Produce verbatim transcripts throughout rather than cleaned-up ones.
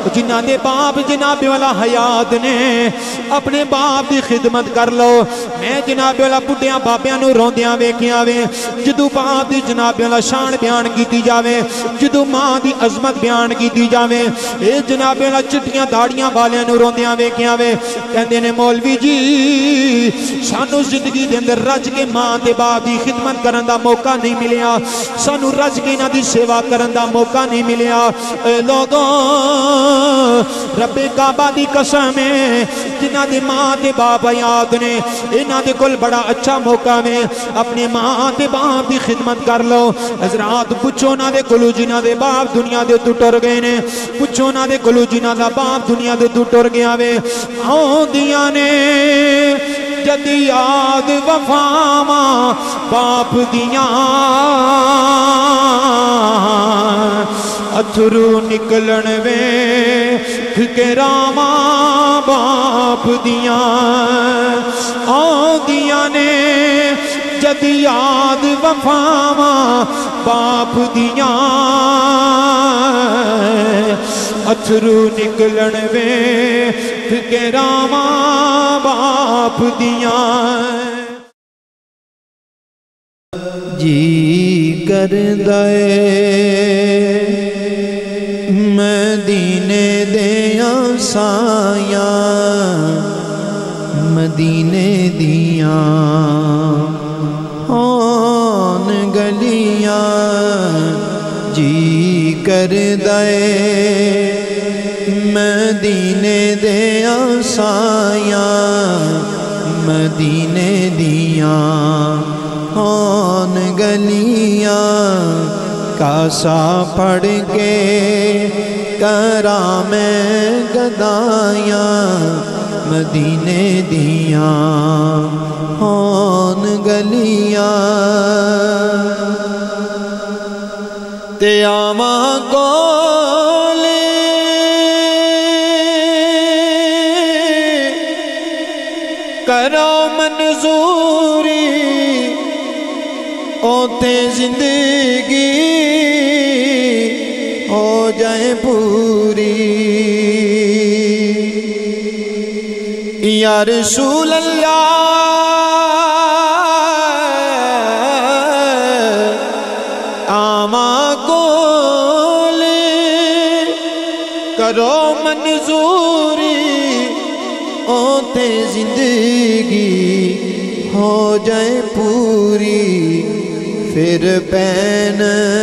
جنہ دے باپ جناب والا حیات نے اپنے باپ دی خدمت کر لو میں جناب والا بڑھیاں بابیاں نو روندیاں ویکھیاں وے جدو باپ دی جناب والا شان بیان کیتی جاوے جدو ماں دی عظمت بیان کیتی جاوے اے جناب والا چٹیاں داڑیاں والیاں نو روندیاں ویکھیاں وے کہندے نے مولوی جی سانو زندگی دے اندر رج کے ماں تے باپ دی خدمت کرن دا موقع نہیں ملیا سانو رج کے انہاں دی سیوا کرن دا موقع نہیں ملیا اے لوگوں رب کعبہ دی قسم ہے جنہاں دے ماں تے باپ حیات نے انہاں دے کول بڑا اچھا موقع ہے اپنے ماں تے باپ دی خدمت کر لو حضرات پوچھو نہ دے کولو جنہاں دے باپ دنیا دے تو ٹر گئے نے پوچھو نہ دے کولو جنہاں دا باپ دنیا دے تو ٹر گیا وے آؤندیاں نے جد یاد وفاواں باپ دیاں اتھرو نکلن ویکھ کے راواں باپ دیاں آؤندیاں نے جد یاد وفاواں باپ دیاں اتھرو نکلن ویکھ کے راواں باپ دیاں جی کردا اے مدینے دیاں سایاں مدینے دیاں ہون گلیاں جی کردا اے مدینے دیاں سایاں مدینے دیاں ہون گلیاں کاسا پڑھ کے کراں میں گدایاں مدینے دیاں ہون گلیاں تے آواں کولے کراں منظوری اوتے زندگی ہو جائے پوری یا رسول اللہ آواں کولے کرو منظوری اوتے زندگی ہو جائے پوری پھر پین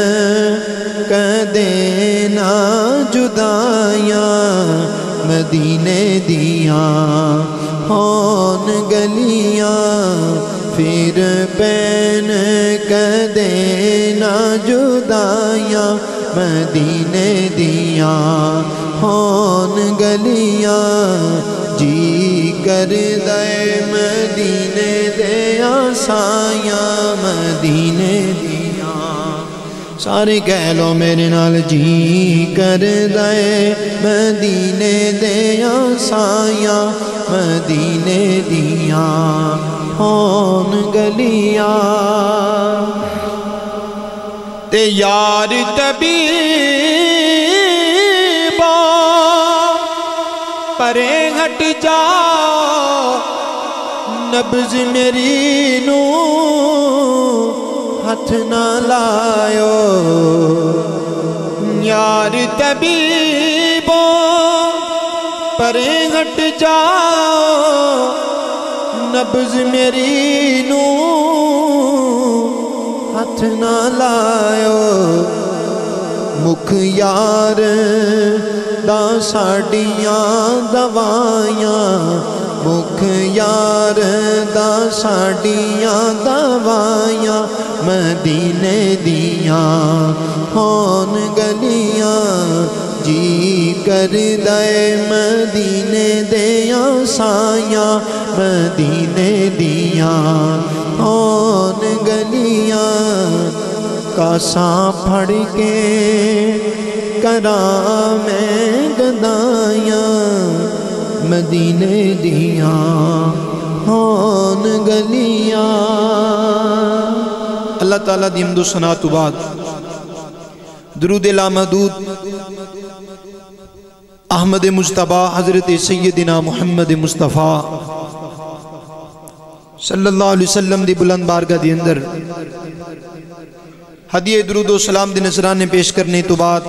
کدے نہ جدائیاں مدینے دیاں ہون گلیاں پھر پین کدے نہ جدائیاں مدینے دیاں ہون گلیاں جی کردا اے مدینے دیاں سایاں مدینے دیاں سارے کہہ لو میرے نال جی کردا اے مدینے دیاں سایاں مدینے دیاں ہون گلیاں تے یار طبیبا پرے ہٹ جاؤ نبض میری نو ہاتھ نہ لائیو یار طبیبو پرے ہٹ جاؤ نبض میری نو ہاتھ نہ لائیو مکھ یار دا ساڑیاں دوائیاں مکھ یار دا ساڑیاں دوائیاں مدینے دیاں ہون گلیاں جی کردا اے مدینے دیاں سایاں مدینے دیاں ہون گلیاں کاساں پھڑ کے کراں میں گدائیاں مدینے دیاں ہون گلیاں اللہ تعالیٰ دی حمد و ثنا تو بعد درود لامحدود احمد مجتبیٰ حضرت سیدنا محمد مصطفیٰ صلی اللہ علیہ وسلم دی بلند بارگاہ دی اندر ہدیہ درود و سلام دی نذرانے پیش کرنے تو بعد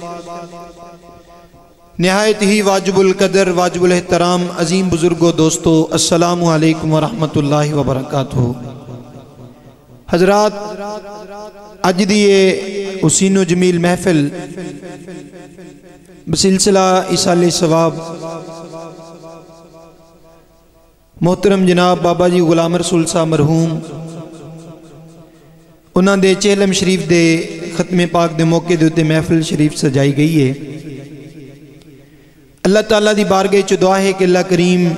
نہایت ہی واجب القدر واجب الاحترام عظیم بزرگوں دوستو السلام علیکم ورحمت اللہ وبرکاتہ۔ حضرات اج دی یہ حسین و جمیل محفل بسلسلہ ایصال ثواب محترم جناب بابا جی غلام رسول صاحب مرحوم انہاں دے چہلم شریف دے ختم پاک دے موقع دے اتے محفل شریف سجائی گئی ہے۔ اللہ تعالیٰ دی بارگاہ چ دعا ہے کہ اللہ کریم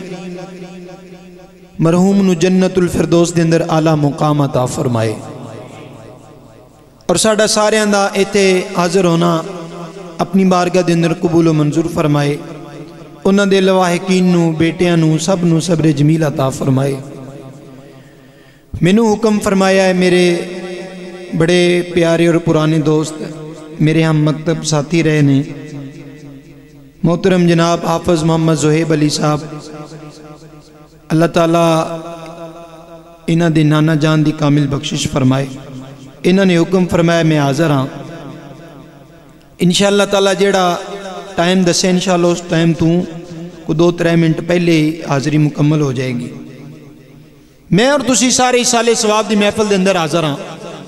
مرحوم نو جنت الفردوس دے اندر اعلیٰ مقام عطا فرمائے اور ساڈا ساریاں دا ایتھے حاضر ہونا اپنی بارگاہ دے اندر قبول و منظور فرمائے، انہاں دے لواحقین نو بیٹیاں نو سب نو صبر جمیل عطا فرمائے۔ مینوں حکم فرمایا ہے میرے بڑے پیارے اور پرانے دوست میرے ہم مکتب ساتھی رہے نے محترم جناب حافظ محمد زہیب علی صاحب، اللہ تعالیٰ انہاں دے نانا جان دی کامل بخشش فرمائے۔ انہاں نے حکم فرمایا میں حاضر ہاں، انشاءاللہ تعالیٰ جیڑا ٹائم دسے انشاءاللہ اس ٹائم تو کو دو ترے منٹ پہلے حاضری مکمل ہو جائے گی۔ میں اور تسی سارے ایصال ثواب دی محفل دے اندر حاضر ہاں۔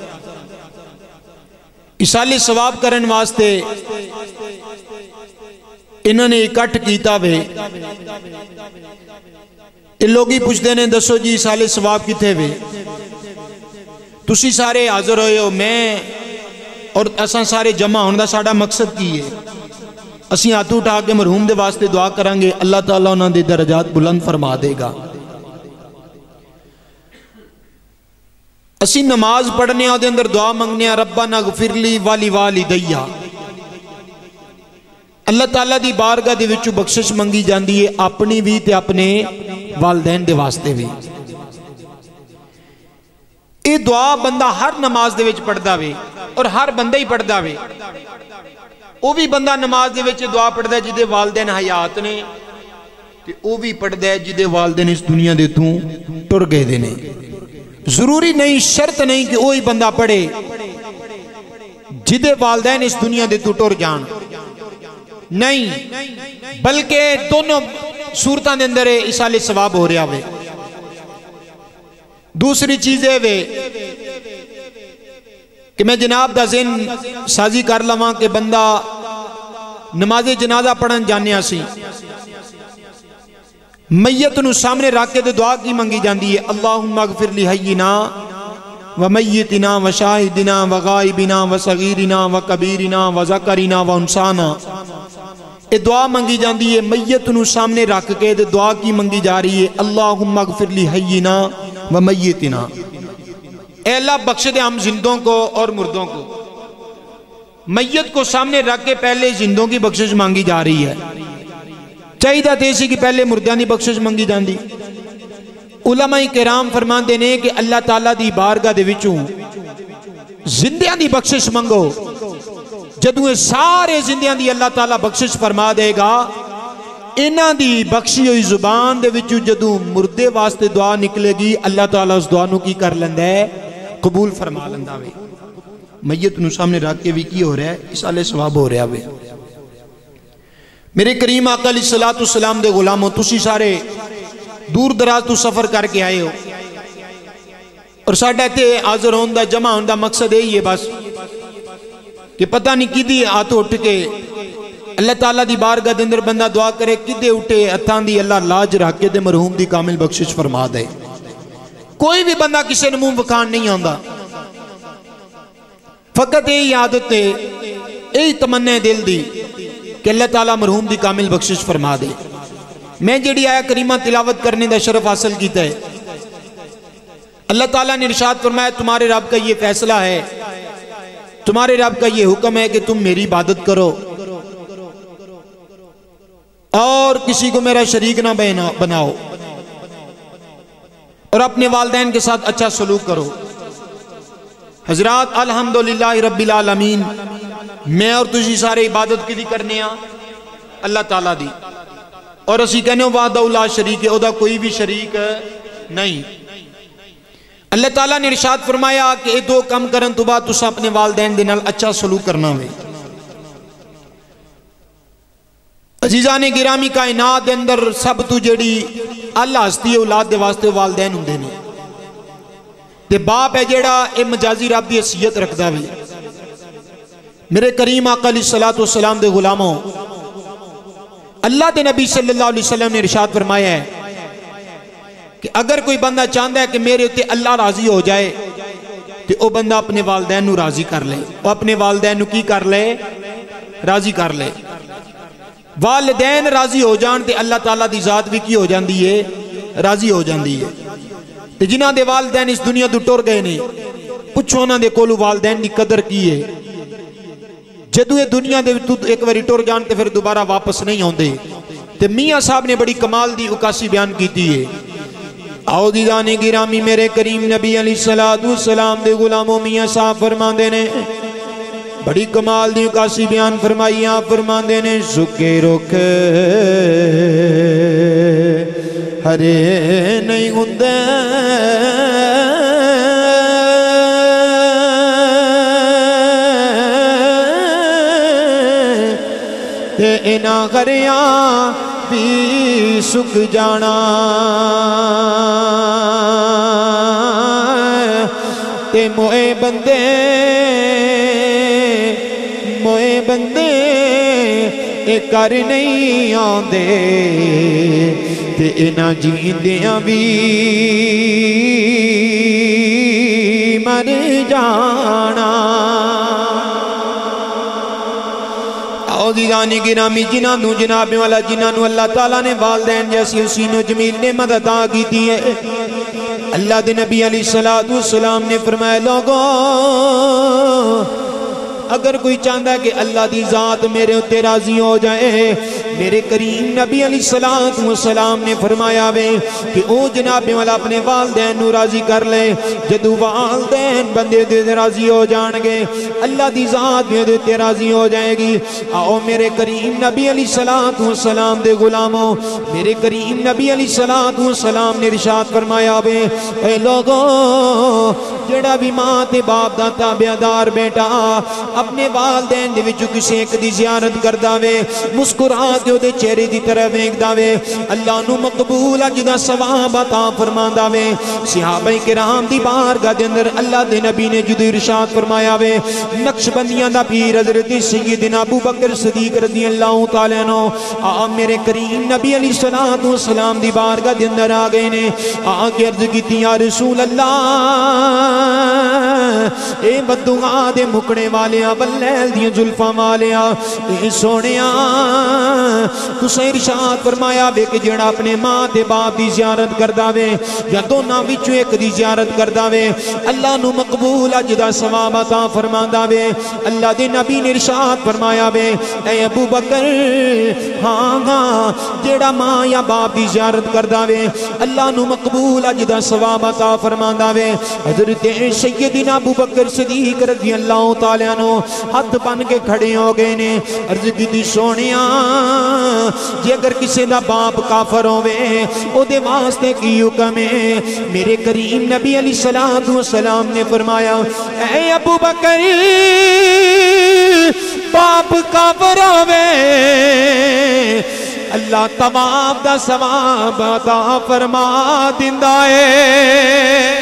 ایصال ثواب کرن واسطے انہوں نے اکٹھ کیتا وے، ان لوگ ہی پوچھتے ہیں دسو جی ایصال ثواب کتے وے، تسی سارے حاضر ہوئے ہو، میں اور اساں سارے جمع ہونے دا ساڑا مقصد کی ہے، اسی ہاتھ اٹھا کے مرحوم دے واسطے دعا کریں گے، اللہ تعالیٰ انہاں دے درجات بلند فرما دے گا۔ اسی نماز پڑھنے دے اندر دعا منگنے ربنا اغفر لی والی والدیہ، اللہ تعالیٰ دی بارگاہ دے وچوں بخشش منگی جاندی ہے اپنی بھی تے اپنے والدین دے واسطے بھی۔ اے دعا بندہ ہر نماز دے وچ پڑھدا وے اور ہر بندہ ہی پڑھدا وے، او بھی بندہ نماز دے وچ دعا پڑھدا ہے جدے والدین حیات نے تے او بھی پڑھدا ہے جدے والدین اس دنیا دے تو ٹر گئے دے نے۔ ضروری نہیں، شرط نہیں کہ وہی بندہ پڑھے جدے والدین اس دنیا دے تو ٹر جان، نہیں، بلکہ دونوں صورتاں دے اندر ایصال ثواب ہو رہا ہوئے۔ دوسری چیز ہے وے کہ میں جناب دا ذہن سازی کر لواں کہ بندہ نماز جنازہ پڑھن جانے سی، میت نو سامنے رکھ کے دعا کی منگی جاندی ہے، اللہم اغفر لی حینا و میتنا و شاہدنا و غائبنا و صغیرنا و کبیرنا و ذکرنا و انسانا۔ اے دعا منگی جاندی ہے میت نو سامنے رکھ کے دعا کی منگی جا رہی ہے، اللہم اغفر لی حینا و میتنا، اے اللہ بخش دے ہم زندوں کو اور مردوں کو۔ میت کو سامنے رکھ کے پہلے زندوں کی بخشش مانگی جا رہی ہے، چاہیدہ تیسی کی پہلے مردیاں دی بخشش منگی جاندی۔ علماء کرام فرمان دینے کہ اللہ تعالیٰ دی بارگاہ دے وچوں زندیاں دی بخشش منگو، جدویں سارے زندیاں دی اللہ تعالیٰ بخشش فرما دے گا، انہاں دی بخشی ہوئی زبان دے وچوں جدوں مردے واسطے دعا نکلے گی اللہ تعالیٰ اس دعا نو کی کر لیندہ ہے، قبول فرما لیندہ وے۔ میت نو سامنے رکھ کے بھی کی ہو رہا ہے، ایصال ثواب ہو رہا وے۔ میرے کریم آقا علیہ السلام دے غلاموں، تسی سارے دور دراز تو سفر کر کے آئے ہو اور ساڑھا تے حاضر ہوندہ جمع ہوندہ مقصد ہے یہ بس کہ پتہ نہیں کدی آتو اٹھ کے اللہ تعالیٰ دی بارگاہ دے اندر بندہ دعا کرے، کدے اٹھے اتھان دی اللہ لاج رکھ کے دے مرحوم دی کامل بخشش فرما دے۔ کوئی بھی بندہ کسے نمون وکھان نہیں آندہ، فقط یہی عادت ہے، یہی تمنے دل دی کہ اللہ تعالیٰ مرحوم دی کامل بخشش فرما دے۔ میں جڑی آیا کریمہ تلاوت کرنے دا شرف حاصل کیتا ہے، اللہ تعالیٰ نے ارشاد فرمایا تمہارے رب کا یہ فیصلہ ہے، تمہارے رب کا یہ حکم ہے کہ تم میری عبادت کرو اور کسی کو میرا شریک نہ بناؤ اور اپنے والدین کے ساتھ اچھا سلوک کرو۔ حضرات الحمدللہ رب العالمین، میں اور تجھی سارے عبادت کی دی کرنے ہاں، اللہ تعالیٰ دی، اور اسی کہنے وحدہ لا شریک ہے، او دا کوئی بھی شریک نہیں۔ اللہ تعالیٰ نے ارشاد فرمایا کہ دو کم کرن تو بعد تسا اپنے والدین دے نال اچھا سلوک کرنا ہوئے۔ عزیزان گرامی کائنات دے اندر سب تو جڑی اللہ ہستی اولاد دے واسطے والدین ہوندے نے، تے باپ ہے جڑا اے مجازی رب دی حیثیت رکھدا وی۔ میرے کریم آقا علیہ الصلوۃ والسلام دے غلاموں، اللہ دے نبی صلی اللہ علیہ وسلم نے ارشاد فرمایا ہے کہ اگر کوئی بندہ چاہتا ہے کہ میرے اتے اللہ راضی ہو جائے تو وہ بندہ اپنے والدین نو راضی کر لے، وہ اپنے والدین نو کی کر لے؟ راضی کر لے۔ والدین راضی ہو جان تے اللہ تعالیٰ دی ذات بھی کی ہو جاندی ہے؟ راضی ہو جاندی ہے۔ تے جنہاں دے والدین اس دنیا تو ٹر گئے نے، پوچھو انہاں دے کولو والدین دی قدر کی ہے؟ جدو یہ دنیا دے ایک باری ٹر جان تے پھر دوبارہ واپس نہیں ہوندے۔ تے میاں صاحب نے بڑی کمال دی اکاسی بیان کیتی ہے۔ آؤ عزیزان گرامی، میرے کریم نبی علیہ السلام دے غلاموں میاں صاحب فرماندے نے بڑی کمال دی اکاسی بیان فرمائی، آپ فرماندے نے سکے رکھ ہرے نہیں ہوندے تے انہاں غریاں بھی سک جانا، تے موئے بندے موئے بندے اے کر نہیں آندے تے انہاں جیندیاں بھی مر جانا۔ عزیزان گرامی، جنہاں نو جناب والا جنہاں نو اللہ تعالیٰ نے والدین جیسی حسین و جمیل نعمت عطا کی تھی ہے، اللہ دے نبی علیہ السلام نے فرمایا لوگوں اگر کوئی چاہتا ہے کہ اللہ دی ذات میرے اتے راضی ہو جائے، میرے کریم نبی علیہ السلام نے فرمایا وے کہ او جناب والا اپنے والدین نو راضی کر لے، جدو والدین بندے دے راضی ہو جان گے اللہ دی ذات میرے تے راضی ہو جائے گی۔ آؤ میرے کریم نبی علیہ السلام دے غلاموں، میرے کریم نبی علیہ السلام نے ارشاد فرمایا وے اے لوگوں جڑا بھی ماں تے باپ دا تابعدار بیٹا اپنے والدین دے وچوں کسے ایک دی زیارت کردا وے، مسکرا کے دے چہرے دی طرف ویکھدا وے، اللہ نو مقبول اج دا ثواب عطا فرماندا وے۔ صحابہ کرام دی بارگاہ دے اندر اللہ دے نبی نے جدو ارشاد فرمایا وے، نقش بندیاں دا پیر حضرت سیدنا ابو بکر صدیق رضی اللہ تعالی عنہ آ میرے کریم نبی علیہ السلام دی بارگاہ دے اندر آ گئے نے، آ کے عرض کیتی یا رسول اللہ اے بددعا دے مکڑے والیا واللیل دیاں زلفاں والیا اے سونیا تسیں ارشاد فرمایا وے کہ جڑا اپنے ماں تے باپ دی زیارت کردا وے یا دوناں وچوں ایک دی زیارت کردا وے اللہ نو مقبول اج دا ثواب عطا فرماندا وے۔ اللہ دے نبی نے ارشاد فرمایا وے اے ابو بکر ہاں ہاں جڑا ماں یا باپ دی زیارت کردا وے اللہ نو مقبول اج دا ثواب عطا فرماندا وے۔ حضرت سیدنا ابو بکر صدیق رضی اللہ تعالی عنہ ہاتھ بن کے کھڑے ہو گئے نے، عرض کیتی سونیا جے اگر کسی دا باپ کافر ہوئے او دے واسطے کی حکم ہے؟ میرے کریم نبی علیہ السلام نے فرمایا اے ابو بکر باپ کافر ہوئے اللہ تمام دا ثواب عطا فرما دیندا ہے۔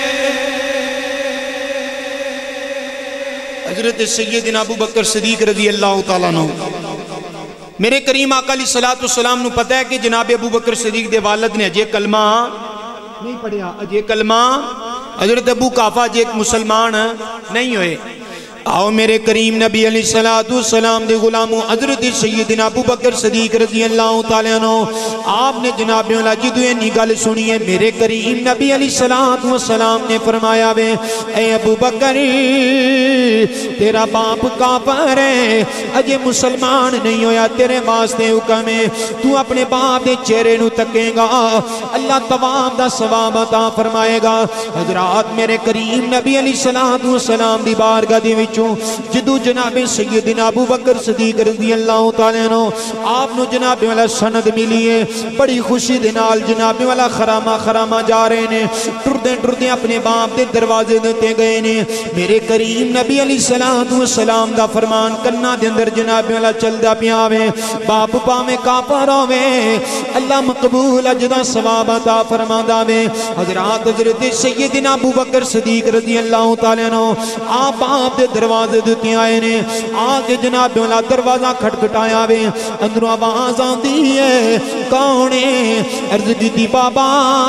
حضرت سیدنا ابو بکر صدیق رضی اللہ تعالیٰ عنہ، میرے کریم آقا علیہ السلام نو پتہ ہے کہ جناب ابو بکر صدیق دے والد نے اجے کلمہ نہیں پڑھیا، اجے کلمہ حضرت ابو قحافہ اجے ایک مسلمان نہیں ہوئے۔ آؤ میرے کریم نبی علیہ السلام دے غلاموں، حضرت سیدنا ابو بکر صدیق رضی اللہ تعالیٰ عنہ آپ نے جناب مولا جدو یہ گل سنی ہے، میرے کریم نبی علیہ السلام نے فرمایا وے اے ابو بکر تیرا باپ کافر ہے اجے مسلمان نہیں ہویا، تیرے واسطے حکم ہے تو اپنے باپ دے چہرے نو تکے گا اللہ تمام دا ثواب عطا فرمائے گا۔ حضرات میرے کریم نبی علیہ السلام دی بارگاہ دی وچ وچوں جدو جناب سیدنا ابو بکر صدیق رضی اللہ تعالیٰ عنہ آپ نو جناب والا سند ملی ہے بڑی خوشی دے نال جناب والا خرامہ خرامہ جا رہے نے ٹردے ٹردے اپنے باپ دے دروازے دیتے گئے نے میرے کریم نبی علیہ السلام دا فرمان کرنا دے اندر جناب والا چل دا پیاوے باپ پاوے کافر ہوے اللہ مقبول اجدا ثواب عطا فرما داوے حضرات حضرت سیدنا ابو بکر صدیق رضی اللہ تعالیٰ عنہ آپ آپ دے دروازے دیتے آئے نے آگے جناب والا دروازہ کھٹکھٹایا وے اندروں آواز آندی ہے کونے عرض کی بابا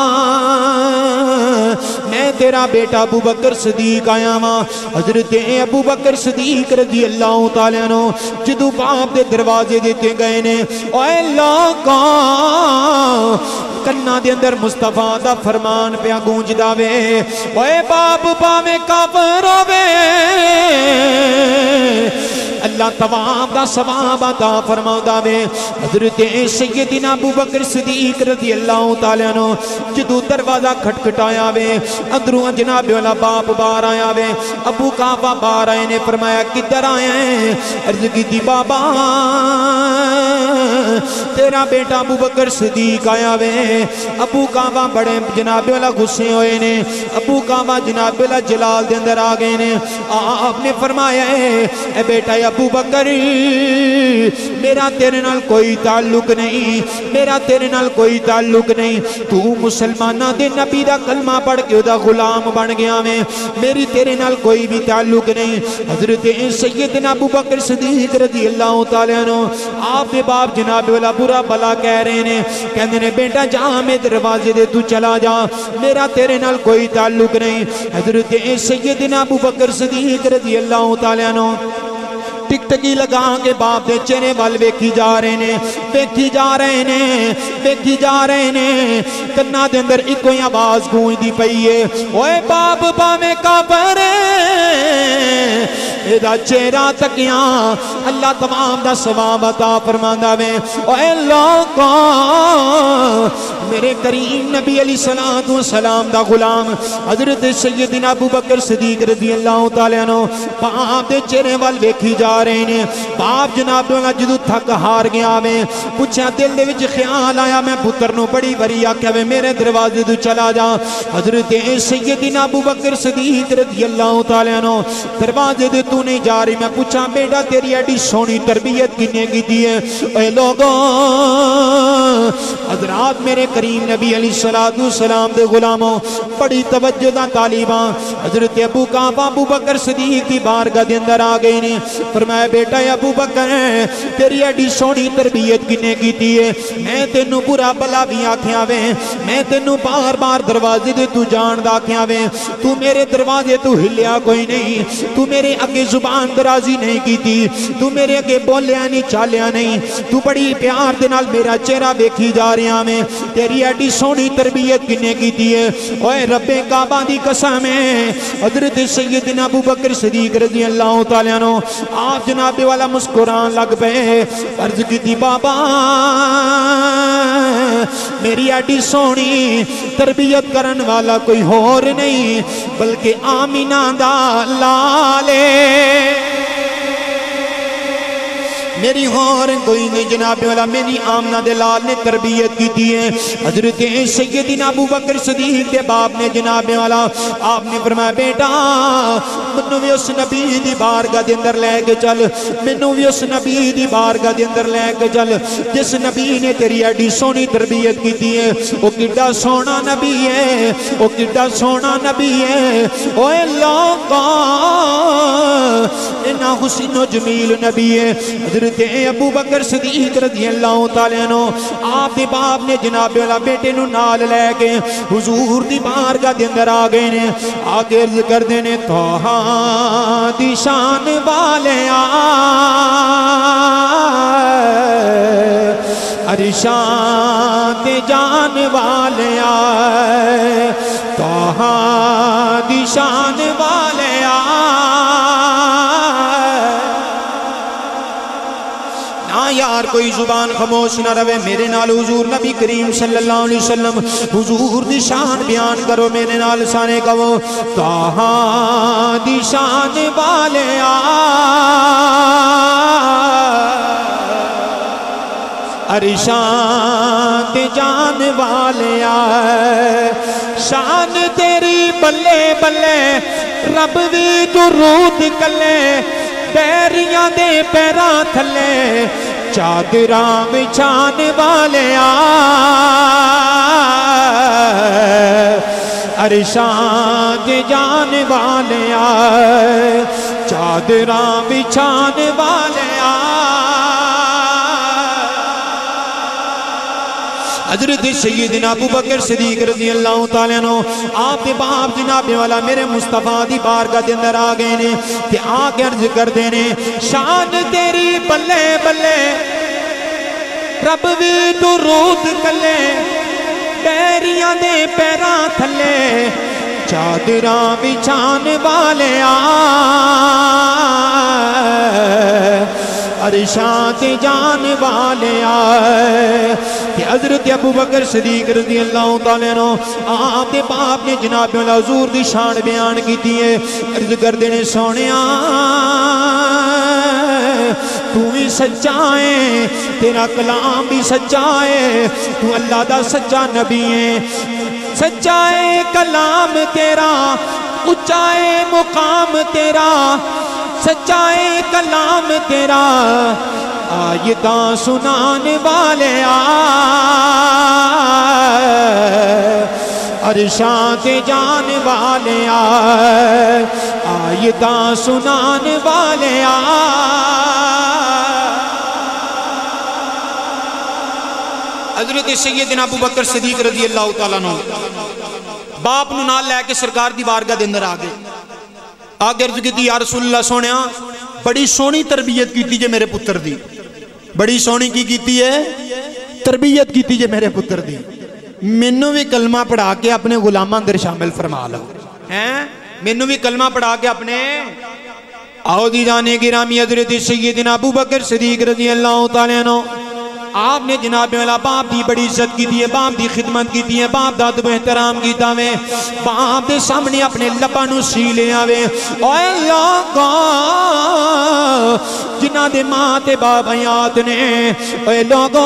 میں تیرا بیٹا ابو بکر صدیق آیا ماں حضرت ابو بکر صدیق رضی اللہ تعالیٰ عنہ جدو باپ دے دروازے دیتے گئے نے اے لوگوں کنا دے اندر مصطفیٰ دا فرمان پیا گونج داوے اے باپ پاوے کافر ہووے اللہ تواب دا ثواب عطا فرما داوے حضرت سیدنا ابو بکر صدیق رضی اللہ تعالیٰ عنہ جدو دروازہ کھٹکھٹایا وے اندروں جناب والا باپ باہر آیا وے ابو کعبہ باہر آئے نے فرمایا کدھر آئے ہیں عرض کی تھی بابا تیرا بیٹا ابو بکر صدیق آیا وے ابو کعبہ بڑے جناب والا غصے ہوئے نے ابو کعبہ جناب والا جلال دے اندر آ گئے نے آپ نے فرمایا اے بیٹا ابو بکر میرا تیرے نال کوئی تعلق نہیں میرا تیرے نال کوئی تعلق نہیں تو مسلمانہ دے نبی دا کلمہ پڑھ کے دا غلام بن گیا میں میری تیرے نال کوئی بھی تعلق نہیں حضرت سیدنا ابو بکر صدیق رضی اللہ تعالیٰ عنہ آپ دے باپ جناب والا برا بلا کہہ رہے نے کہنے نے بیٹا جہاں میں دروازے دے تو چلا جا میرا تیرے نال کوئی تعلق نہیں حضرت سیدنا ابو بکر صدیق رضی اللہ تعالیٰ عنہ ٹک ٹکی لگا کے باپ دے چہرے وال ویکھی جا رہے نے ویکھی جا رہے نے ویکھی جا رہے نے کنا دے اندر ایک کوئی آواز گونجدی پئی ہے اوے باپ پاویں کافر ادا چہرہ تکیاں اللہ تمام دا ثواب عطا فرماندا وے اوے لوگوں میرے کریم نبی علیہ الصلوۃ والسلام دا غلام حضرت سیدنا ابو بکر صدیق رضی اللہ تعالیٰ عنہ باپ دے چہرے وال ویکھی جا رہے نے باپ جناب والا جدو تھک ہار گیا میں پوچھا دل دے وچ خیال آیا میں پتر نو بڑی بری آکھیا وے میرے دروازے تو چلا جا حضرت سیدنا ابو بکر صدیق رضی اللہ تعالیٰ عنہ دروازے دے تو نہیں جا رہی میں پوچھا بیٹا تیری ایڈی سونی تربیت کنے کی دی ہے اے لوگوں حضرات میرے کریم نبی علیہ الصلوۃ والسلام دے غلاموں بڑی توجہ دا طالباں حضرت ابو کعبہ ابو بکر صدیق کی بارگاہ دے اندر آ گئے نے فرمایا بیٹا ابو بکر تیری ایڈی سونی تربیت کنے کیتی ہے میں تینوں برا بلا بھی آکھیا وے میں تینوں بار بار دروازے دے تو جان دا آکھیا وے تو میرے دروازے تو ہلیا کوئی نہیں تو میرے اگے زبان درازی نہیں کیتی تو میرے اگے بولیا نہیں چالیا نہیں تو بڑی پیار دے نال میرا چہرہ ویکھی جا رہا میں تیری ایڈی سونی تربیت کنے کیتی ہے اوے رب کعبہ دی قسم ہے حضرت سیدنا ابو بکر صدیق رضی اللہ تعالیٰ عنہ آپ جناب والا مسکران لگ پے عرض کی تھی بابا میری ایڈی سونی تربیت کرن والا کوئی اور نہیں بلکہ آمینہ دا لالے میری اور کوئی نہیں جناب والا میری آمنہ دلال نے تربیت کی تھی ہے حضرت سیدنا ابو بکر صدیق کے باپ نے جناب والا آپ نے فرمایا بیٹا منو بھی اس نبی دی بارگاہ دے اندر لے کے چل منو بھی اس نبی دی بارگاہ دے اندر لے کے چل جس نبی نے تیری ایڈی سونی تربیت کی تھی ہے وہ کڈا سونا نبی ہے وہ کڈا سونا نبی ہے اوے لوگوں انہا حسین و جمیل نبی ہے حضرت ابو بکر صدیق رضی اللہ تعالیٰ عنہ آپ دی باپ نے جناب والا بیٹے نو نال لے کے حضور دی بارگاہ دے اندر آ گئے نے آگے عرض کر دینے توہا دی شان والے عرشان دے جان والے آئے توہا دی شان والے آئے یا یار کوئی زبان خاموش نہ رہے میرے نال حضور نبی کریم صلی اللہ علیہ وسلم حضور دی شان بیان کرو میرے نال سانے کہو تہاں دی شان والے آ شان تے جان والے آئے شان تیری بلے بلے رب بھی درود کلے پیریاں دے پیراں تھلے چادراں بچھان والے آئے شان تے جان والے آئے چادراں بچھان والے آئے حضرت سیدنا ابو بکر صدیق رضی اللہ تعالیٰ عنہ آپ کے باپ جناب والا میرے مصطفیٰ دی بارگاہ دے اندر آ گئے نے کہ آ کے عرض کر دینے شان تیری بلے بلے رب بھی درود کلے پیریاں دے پیراں تھلے چادراں بچھان والے آئے عرشاں تے جان والے آئے کہ حضرت ابو بکر صدیق رضی اللہ تعالیٰ عنہ آپ کے باپ نے جناب حضور دی شان بیان کی ہے عرض کر دینے سونیاں تو ہی سچا ہے تیرا کلام بھی سچا ہے تو اللہ دا سچا نبی ہے سچا ہے کلام تیرا اچا ہے مقام تیرا سچا ہے کلام تیرا آیتاں سنانے والے آئے عرشاں تے جانے والے آئے آیتاں سنانے والے آئے حضرت سیدنا ابو بکر صدیق رضی اللہ تعالیٰ عنہ باپ نو نال لے کے سرکار دی بارگاہ دے اندر آگے آگے عرض کی تھی یا رسول اللہ سونیا بڑی سونی تربیت کی تیجے میرے پتر دی بڑی سونی کی کیتی ہے تربیت کی تیجے میرے پتر دی منو بھی کلمہ پڑھا کے اپنے غلامہ اندر شامل فرما لو ہیں منو بھی کلمہ پڑھا کے اپنے آؤ دی جانے گرامی حضرت سیدنا ابو بکر صدیق رضی اللہ تعالیٰ عنہ آپ نے جناب والا باپ دی بڑی عزت کی دی ہے باپ دی خدمت کی دی ہے باپ دا ادب احترام کیتا وے باپ دے سامنے اپنے لباں نو سی لے آوے اوے لوگو جنہ دے ماں تے باپ حیات نے اوے لوگو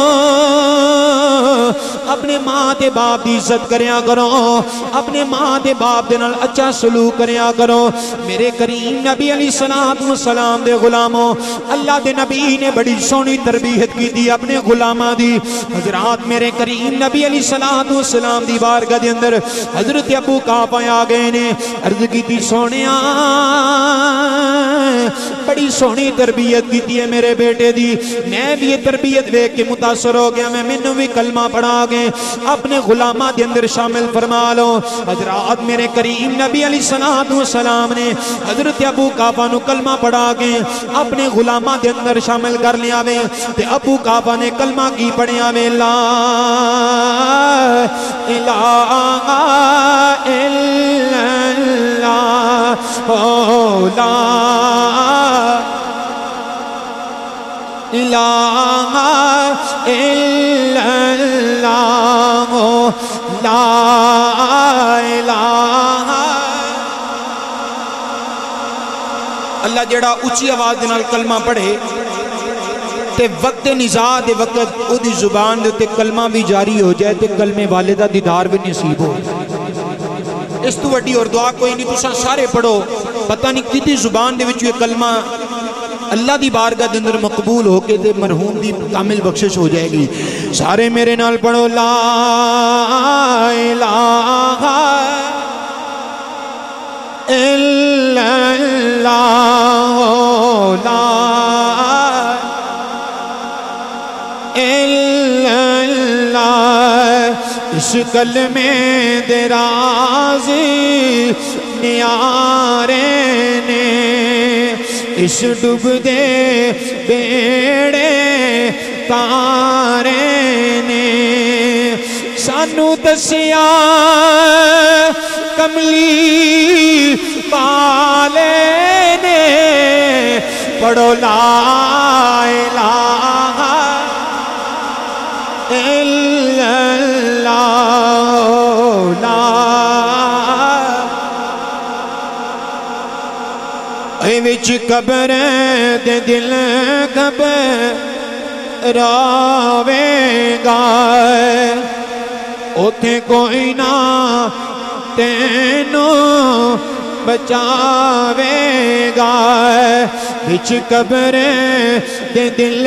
اپنے ماں تے باپ دی عزت کریا کرو اپنے ماں تے باپ دے نال اچھا سلوک کریا کرو میرے کریم نبی علیہ السلام دے غلاموں اللہ دے نبی نے بڑی سونی تربیت کی دی اپنے غلامہ دی حضرات میرے کریم نبی علیہ السلام دی بارگاہ دے اندر حضرت ابو کعب آ گئے نے عرض کی تھی سونیاں بڑی سونی تربیت کی تھی ہے میرے بیٹے دی میں بھی یہ تربیت دیکھ کے متاثر ہو گیا میں منو بھی کلمہ پڑھا گئے اپنے غلامہ دے اندر شامل فرما لو حضرات میرے کریم نبی علیہ السلام نے حضرت ابو کعب نو کلمہ پڑھا گئے اپنے غلامہ دے اندر شامل کر لیا وے تے ابو کعب نے کلمہ کی پڑھیا میں لا الہ الا اللہ لا الہ الا اللہ لا الہ اللہ جڑا اچھی آواز دنال کلمہ پڑھے تے وقت نزاع دے وقت او دی زبان دے تے کلمہ بھی جاری ہو جائے تے کلمے والدہ دیدار بھی نصیب ہو اس تو وڈی اور دعا کوئی نہیں تساں سارے پڑھو پتہ نہیں کتی زبان دے وچ یہ کلمہ اللہ دی بارگاہ دے اندر مقبول ہو کے تے مرحوم دی کامل بخشش ہو جائے گی سارے میرے نال پڑھو لا الہ الا اللہ لا اس کلمے دے رازی نیارے نے اس ڈوب دے بیڑے تارے نے سانو دسیا کملی والے نے پڑھو لا الہ الا اللہ لا اے وچ قبر دے دل گھبراوے گا اوتھے کوئی نہ تینوں بچاوے گا وچ قبر دے دل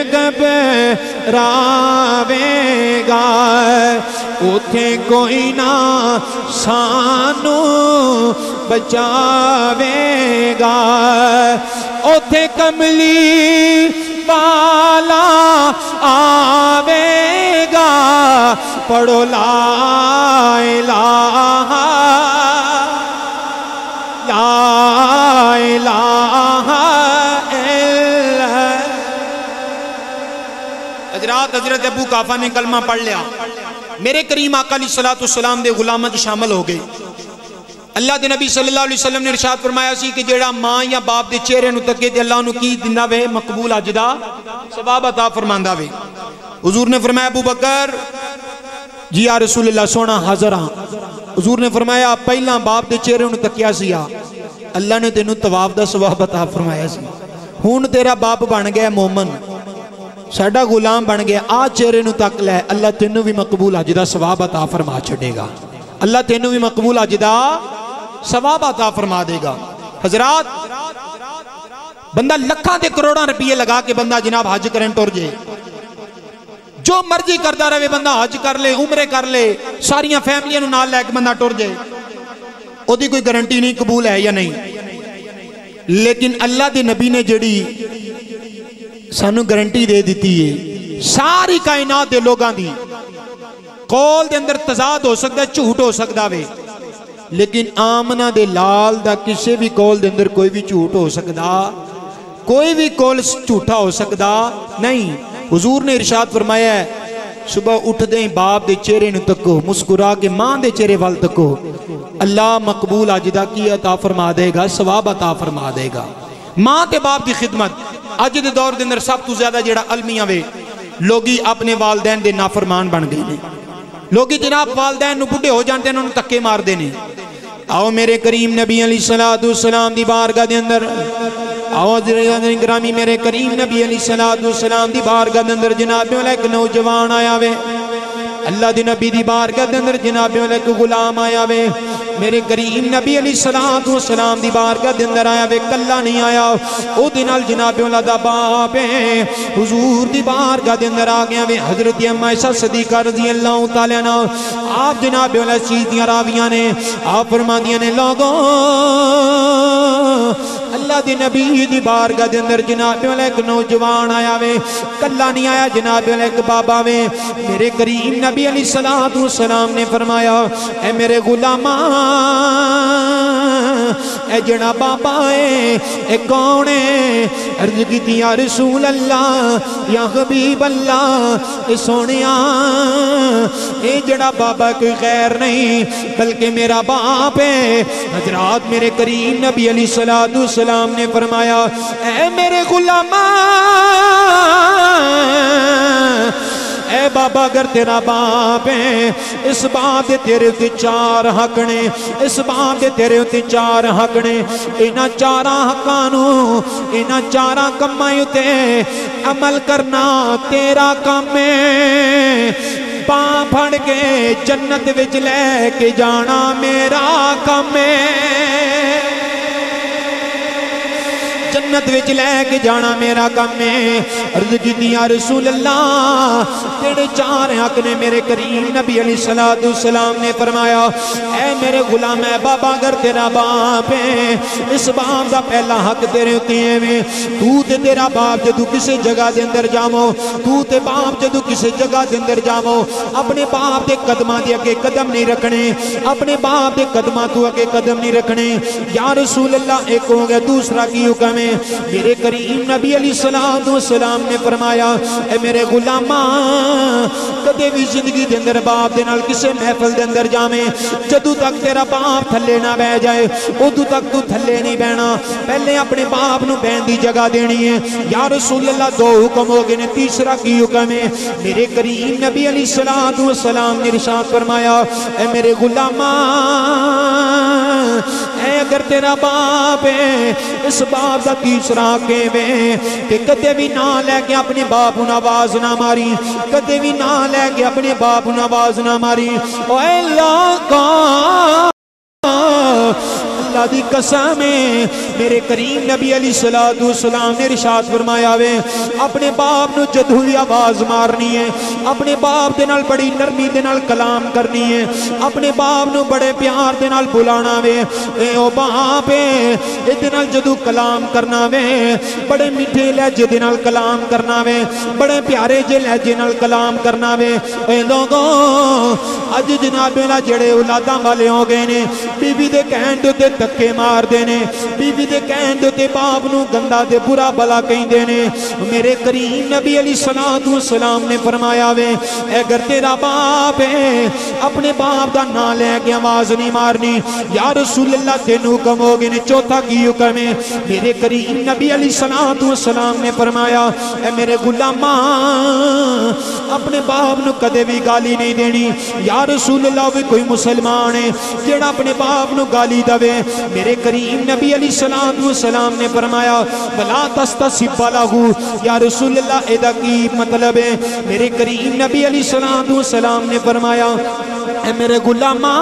گھبراوے گا اوتھے کوئی نہ سانوں بچاوے گا اوتھے کملی والا آوے گا پڑھو لا الہ لا الہ الا حضرات حضرت ابو قحافہ نے کلمہ پڑھ لیا میرے کریم آقا علیہ السلام دے غلامہ کی شامل ہو گئے اللہ دے نبی صلی اللہ علیہ وسلم نے ارشاد فرمایا سی کہ جیڑا ماں یا باپ دے چہرے نو تکے تے اللہ نو کی دندا وے مقبول اجدا ثواب عطا فرماندا وے حضور نے فرمایا ابو بکر جی یا رسول اللہ سونا حاضر ہاں حضور نے فرمایا پہلا باپ دے چہرے نو تکیا سیا اللہ نے تینوں طواف دا ثواب عطا فرمایا سی ہن تیرا باپ بن گیا مومن ساڈا غلام بن گیا آ چہرے نو تک لے اللہ تینوں بھی مقبول اجدا ثواب عطا فرما چھڑے گا اللہ تینوں بھی مقبول اجدا ثواب عطا فرما دے گا حضرات بندہ لکھاں دے کروڑاں روپیے لگا کے بندہ جناب حج کرن ٹر جائے جو مرضی کردا رہے بندہ حج کر لے عمرے کر لے ساریاں فیملیاں نو نال لے کے بندہ ٹر جائے او دی کوئی گارنٹی نہیں قبول ہے یا نہیں لیکن اللہ دے نبی نے جڑی سانو گارنٹی دے دیتی ہے ساری کائنات دے لوگاں دی قول دے اندر تضاد ہو سکتا ہے جھوٹ ہو سکتا ہے لیکن آمنہ دے لال دا کسے بھی قول دے اندر کوئی بھی جھوٹ ہو سکتا کوئی بھی قول جھوٹا ہو سکتا نہیں حضور نے ارشاد فرمایا ہے صبح اٹھ دیں باپ دے چہرے نو تکو مسکرا کے ماں دے چہرے وال تکو اللہ مقبول اجدا کی عطا فرما دے گا ثواب عطا فرما دے گا ماں تے باپ دی خدمت اج دے دور دے اندر سب تو زیادہ جیڑا المیاں وے لوگی اپنے والدین دے نافرمان بن گئے نے لوگی جناب والدین نو بڑھے ہو جانتے ہیں انہوں نے تکے مار دینے آؤ میرے کریم نبی علیہ السلام دی بارگاہ دے اندر آؤ گرامی میرے کریم نبی علیہ السلام دی بارگاہ دے اندر جناب والا ایک نوجوان آیا وے اللہ دی نبی دی بارگاہ دے اندر جناب والا ایک غلام آیا وے میرے کریم نبی علیہ السلام دی بارگاہ دے اندر آیا وے کلا نہیں آیا او دنال جناب والا دا باپ ہے حضور دی بارگاہ دے اندر آ گیا وے حضرت اما عائشہ صدیقہ رضی اللہ تعالیٰ عنہ آپ جناب والا چیز دیاں راویاں نے آپ فرما دیاں نے لوگوں اللہ دی نبی دی بارگاہ دے اندر جناب والا ایک نوجوان آیا وے کلا نہیں آیا جناب والا ایک بابا وے میرے کریم نبی علیہ السلام نے فرمایا اے میرے غلاماں اے جنا بابا ہے اے کون ہے عرض کی تھی یا رسول اللہ یا حبیب اللہ اے سونیا اے جنا بابا کوئی غیر نہیں بلکہ میرا باپ ہے حضرات میرے کریم نبی علیہ السلام نے فرمایا اے میرے غلاماں اے بابا اگر تیرا باپ ہے اس باپ دے تیرے ہوتے چار حق نے اس باپ دے تیرے ہوتے چار حق نے اینا چارا حقانو اینا چارا کمائی ہوتے عمل کرنا تیرا کام ہے پاں پھڑ کے جنت وچ لے کے جانا میرا کام ہے جنت وچ لے کے جانا میرا کام ہے عرض کی یا رسول اللہ تیرے چار حق نے میرے کریم نبی علیہ السلام نے فرمایا اے میرے غلام ہے بابا اگر تیرا باپ ہے اس باپ دا پہلا حق تیرے ہوتے ہیں تو تے تیرا باپ جدو کسے جگہ دے اندر جامو تو تے باپ جدو کسے جگہ دے اندر جامو اپنے باپ دے قدمہ دے اگے قدم نہیں رکھنے اپنے باپ دے قدمہ تو اگے قدم نہیں رکھنے یا رسول اللہ ایک ہو گیا دوسرا کی حکم ہے میرے کریم نبی علیہ السلام نے فرمایا اے میرے غلاماں کدے بھی زندگی دے اندر باپ دے نال کسے محفل دے اندر جاویں جدوں تک تیرا باپ تھلے نہ بہ جائے ادوں تک تو تھلے نہیں بہنا پہلے اپنے باپ نو بہن دی جگہ دینی ہے یا رسول اللہ دو حکم ہو گئے نے تیسرا کی حکم ہے میرے کریم نبی علیہ الصلوۃ والسلام نے ارشاد فرمایا اے میرے غلاماں اے اگر تیرا باپ ہے اس باپ دا تیسرا کیویں کہ کدے بھی نہ لے کے اپنے باپ نو آواز نہ ماری کدے بھی نہ لے کے اپنے باپ نو آواز نہ ماری اے اللہ کا اللہ دی قسم ہے میرے کریم نبی علیہ الصلوۃ والسلام نے ارشاد فرمایا وے اپنے باپ نو جدوں بھی آواز مارنی ہے اپنے باپ دے نال بڑی نرمی دے نال کلام کرنی ہے اپنے باپ نو بڑے پیار دے نال بلانا وے اے او باپ اے دے نال جدوں کلام کرنا وے بڑے میٹھے لہجے دے نال کلام کرنا وے بڑے پیارے جے لہجے نال کلام کرنا وے اے لوگوں اج جناب والا جڑے اولاداں والے ہو گئے نے بی بی دے کہن تے دھکے مار دے نے بی بی دے کہن تے باپ نو گندا تے برا بلا کہندے نے میرے کریم نبی علیہ الصلوۃ والسلام نے فرمایا وے اگر تیرا باپ ہے اپنے باپ دا نام لے کے آواز نہیں مارنی یا رسول اللہ تینوں حکم ہو گئے نے چوتھا کی حکم ہے میرے کریم نبی علیہ الصلوۃ والسلام نے فرمایا اے میرے غلاماں اپنے باپ نو کدے بھی گالی نہیں دینی یا رسول اللہ بھی کوئی مسلمان ہے جڑا اپنے باپ نو گالی دے میرے کریم نبی علیہ الصلوۃ والسلام نے فرمایا ولا تستسب لہ یا رسول اللہ ادا کی مطلب ہے میرے کریم نبی علیہ الصلوۃ والسلام نے فرمایا اے میرے غلاماں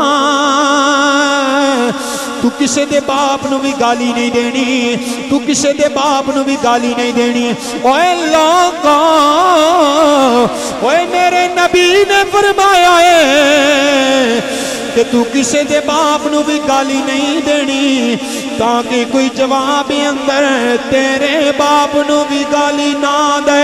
تو کسے دے باپ نو بھی گالی نہیں دینی تو کسے دے باپ نو بھی گالی نہیں دینی اوے اللہ کا اوے میرے نبی نے فرمایا ہے کہ تو کسے دے باپ نو بھی گالی نہیں دینی تاکہ کوئی جواب اندر تیرے باپ نو بھی گالی نہ دے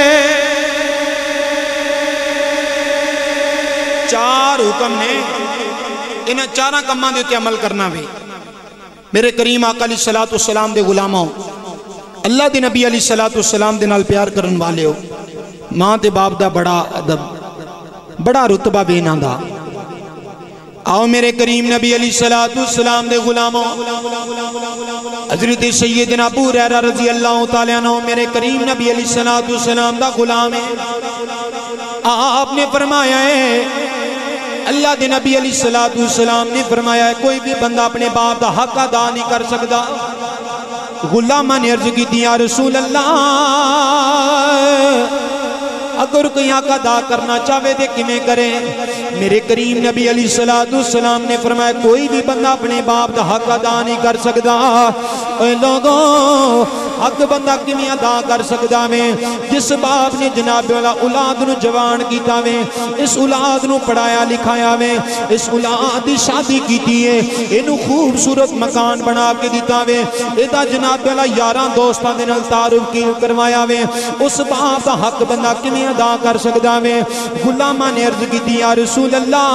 چار حکم نے انہاں چاراں کماں دے تے عمل کرنا وے میرے کریم آقا علیہ الصلوۃ والسلام دے غلاموں اللہ دے نبی علیہ الصلوۃ والسلام دے نال پیار کرن والے ہو ماں تے باپ دا بڑا ادب بڑا رتبہ بے انہاں دا آؤ میرے کریم نبی علیہ الصلوۃ والسلام دے غلاموں حضرت سیدنا ابو ہریرہ رضی اللہ تعالیٰ عنہ میرے کریم نبی علیہ الصلوۃ والسلام دا غلام ہے آپ نے فرمایا ہے اللہ دے نبی علیہ الصلوۃ والسلام نے فرمایا ہے کوئی بھی بندہ اپنے باپ دا حق ادا نہیں کر سکتا غلامہ نے عرض کی یا رسول اللہ اگر کوئی حق ادا کرنا چاہے دے کمیں کریں میرے کریم نبی علیہ الصلوۃ والسلام نے فرمایا کوئی بھی بندہ اپنے باپ دا حق ادا نہیں کر سکتا اے لوگوں حق بندہ کمی ادا کر سکتا میں جس باپ نے جناب والا اولاد نو جوان کیتا میں اس اولاد نو پڑھایا لکھایا میں اس اولاد دی شادی کیتی ہے انو خوبصورت مکان بنا کے دیتا میں ادا جناب والا یاراں دوستاں دے نال تعارف کی کروایا میں اس باپ دا حق بندہ کمی ادا کر سکتا میں غلامہ نے عرض کی یا رسول اللہ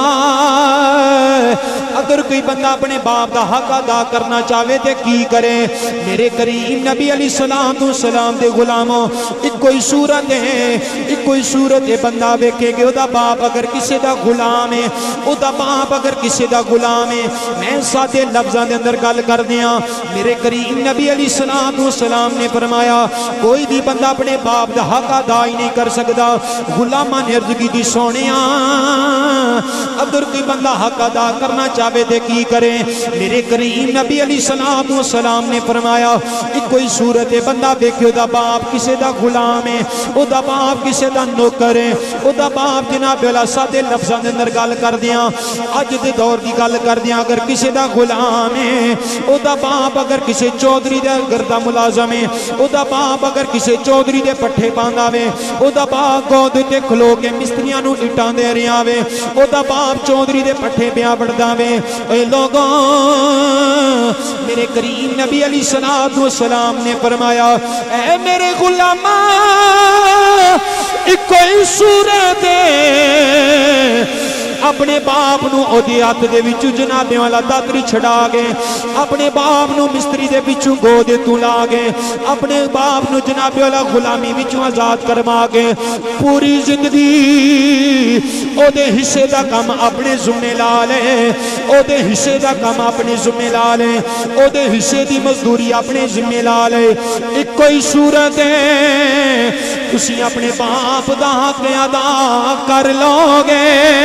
اگر کوئی بندہ اپنے باپ دا حق ادا کرنا چاہے تے کی کرے میرے کریم نبی علیہ السلام والسلام دے غلاموں ایک کوئی صورت ہے ایک کوئی صورت ہے بندہ ویکھے گے او دا باپ اگر کسی دا غلام ہے او دا باپ اگر کسی دا غلام ہے میں سادے لفظاں دے اندر گل کر دیاں میرے کریم نبی علیہ السلام والسلام نے فرمایا کوئی بھی بندہ اپنے باپ دا حق ادا ہی نہیں کر سکتا غلامہ نے عرض کی دی سونیاں اگر کوئی بندہ حق ادا کرنا چاہے تے کی کرے میرے کریم نبی علیہ السلام والسلام نے فرمایا ایک کوئی صورت ہے بندہ دیکھے دا باپ کسے دا غلام ہے او دا باپ کسے دا نوکر ہے او دا باپ جناب والا سادے لفظاں دے اندر گل کر دیاں اج دے دور دی گل کر دیاں اگر کسے دا غلام ہے او دا باپ اگر کسے چودھری دے گردا ملازم ہے او دا باپ اگر کسے چودھری دے پٹھے پاندا وے او دا باپ گود تے کھلو کے مستریاں نو اٹاں دے رہیا وے او دا باپ چودھری دے پٹھے پیا بڑدا وے اے لوگوں میرے کریم نبی علیہ الصلوۃ والسلام نے فرمایا اے میرے غلاماں ایک کوئی صورت ہے اپنے باپ نو او دی ہاتھ دے وچوں جناب والا داتری چھڑا گئے اپنے باپ نو مستری دے وچوں گودے تو لا گئے اپنے باپ نو جناب والا غلامی وچوں آزاد کروا گئے پوری زندگی او دے حصے دا کام اپنے ذمہ لا لے او دے حصے دا کام اپنے ذمہ لا لے او دے حصے دی مزدوری اپنے ذمہ لا لے ایک کوئی صورت ہے تسی اپنے باپ دا حق ادا کر لو گے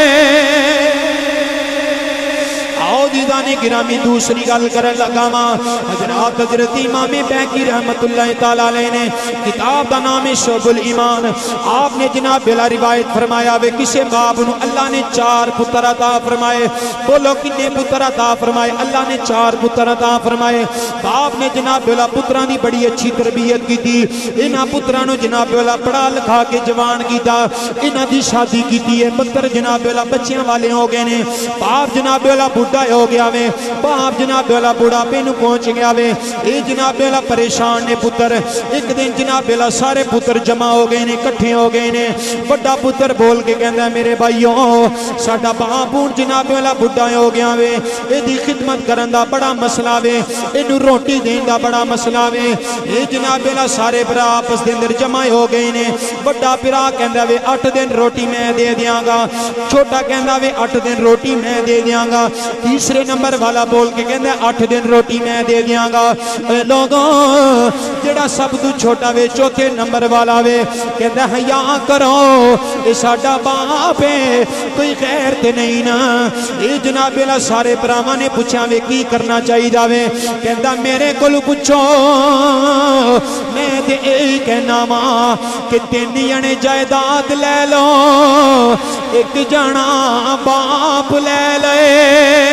آؤ دیدانی گرامی دوسری گل کرن لگا ماں حضرات حضرت امام بیہقی رحمت اللہ تعالیٰ علیہ نے کتاب دا نام شعب الایمان آپ نے جناب بلا روایت فرمایا وے کسے باپ نو اللہ نے چار پتر عطا فرمائے بولو کنے پتر عطا فرمائے اللہ نے چار پتر عطا فرمائے باپ نے جناب بلا پتران دی بڑی اچھی تربیت کی تھی انہاں پترانو جناب بلا پڑھا لکھا کے جوان کی تا انہاں دی شادی کی تھی پتر جناب بلا بچیاں والے ہو گئے نے باپ جناب بلا بڑھا ہو گیا وے باپ جناب والا بڑھا پہ نو پہنچ گیا وے اے جناب والا پریشان نے پتر ایک دن جناب والا سارے پتر جمع ہو گئے نے کٹھے ہو گئے نے بڑا پتر بول کے کہندا میرے بھائیوں ساڈا باپ ہن جناب والا بڑھا ہو گیا وے اے دی خدمت کرن دا بڑا مسئلہ وے اینو روٹی دین دا بڑا مسئلہ وے اے جناب والا سارے بھرا آپس دے اندر جمع ہو گئے نے بڑا بھرا کہندا وے اٹھ دن روٹی میں دے دیاں گا چھوٹا کہندا وے اٹھ دن روٹی میں دے دیاں گا تیسرے نمبر والا بول کے کہندے آٹھ دن روٹی میں دے دیاں گا لوگوں جڑا سب تو چھوٹا وے چوتھے نمبر والا وے کہندے حیا کرو اے ساڈا باپ ہے کوئی غیر تے نہیں نا اے جناب والا سارے بھراواں نے پوچھا وے کی کرنا چاہیدا وے کہندا میرے کول پوچھو میں تے اے کہنا وا کہ تین جنے جائیداد لے لو ایک جنا باپ لے لے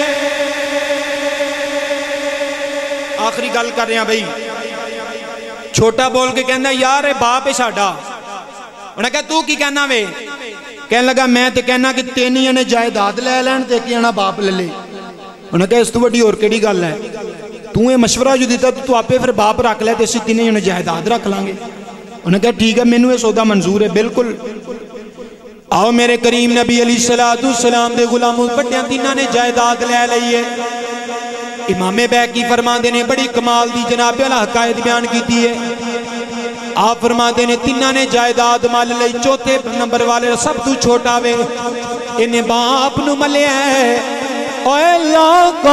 آخری گل کر رہے ہیں بھئی چھوٹا بول کے کہنا یار اے باپ ہے ساڈا انہیں کہا تو کی کہنا وے کہنے لگا میں تے کہنا کہ تینی جنے جائیداد لے لین تے ایک جنا باپ لے لے انہیں کہا اس تو بڑی اور کیڑی گل ہے تو یہ مشورہ جو دیتا تو آپے پھر باپ رکھ لے تے اسی تینی جنے جائیداد رکھ لیں گے انہیں کہا ٹھیک ہے مینوں یہ سودا منظور ہے بالکل آؤ میرے کریم نبی علیہ السلام دے غلاموں بڑیاں تینہ نے جائیداد لے لئیے امام بیہقی فرماندے نے بڑی کمال دی جناب والا حقائق بیان کیتی ہے آپ فرماندے نے تینہ نے جائیداد مل لئی چوتھے نمبر والے سب تو چھوٹا وے انہیں باپ نو ملے ہے اوے لوگوں